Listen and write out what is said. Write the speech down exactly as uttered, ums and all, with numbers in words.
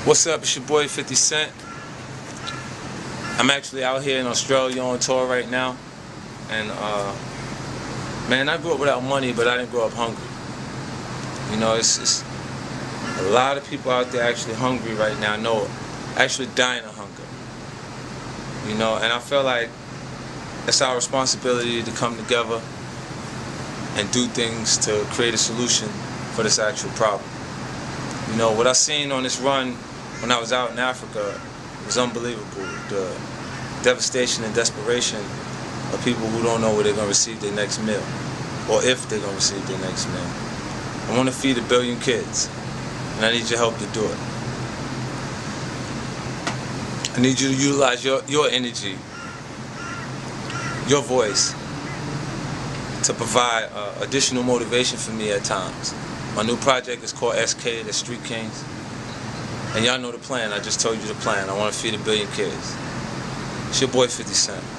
What's up? It's your boy fifty Cent. I'm actually out here in Australia on tour right now. And, uh, man, I grew up without money, but I didn't grow up hungry. You know, it's, it's a lot of people out there actually hungry right now, no, actually dying of hunger. You know, and I feel like it's our responsibility to come together and do things to create a solution for this actual problem. You know, what I seen on this run when I was out in Africa was unbelievable. The devastation and desperation of people who don't know where they're going to receive their next meal, or if they're going to receive their next meal. I want to feed a billion kids, and I need your help to do it. I need you to utilize your, your energy, your voice, to provide uh, additional motivation for me at times. My new project is called S K, the Street Kings. And y'all know the plan. I just told you the plan. I want to feed a billion kids. It's your boy fifty Cent.